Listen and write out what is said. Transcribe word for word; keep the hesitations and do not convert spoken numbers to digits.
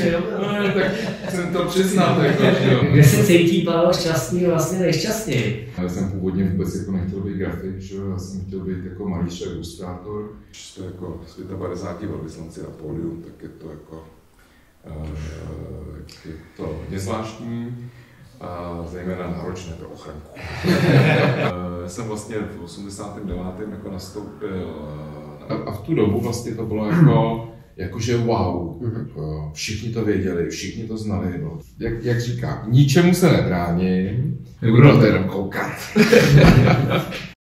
No, tak jsem to přiznal. Jako, kde se cítí Pavel šťastný a vlastně nejšťastněji? Já jsem původně vůbec jako nechtěl být grafik, že? Já jsem chtěl být jako malíř a ilustrátor. Když to jako světa padesáti velvyslanci na pódium, tak je to jako je to hodně zvláštní a zejména náročné pro ochranku. Já jsem vlastně v osmdesátém devátém jako nastoupil a v tu dobu vlastně to bylo jako jakože wow, jako všichni to věděli, všichni to znali, no. jak, jak říkám, ničemu se nebráním, budu na to jenom koukat.